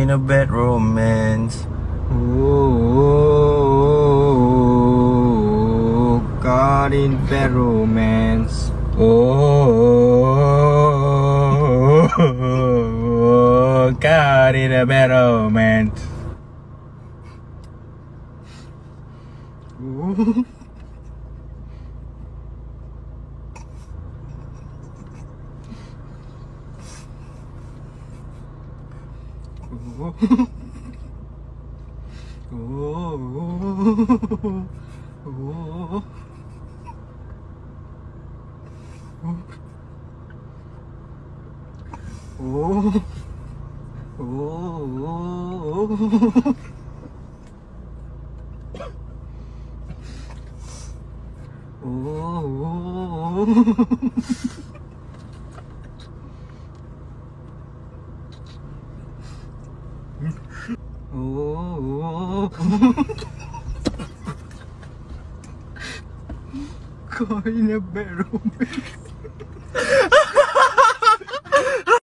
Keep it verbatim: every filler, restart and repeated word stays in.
in a bad romance. Oh, caught in bad romance. Oh, caught in a bad romance. Oh. Oh. Oh. Oh. Oh. Caught in a bad romance.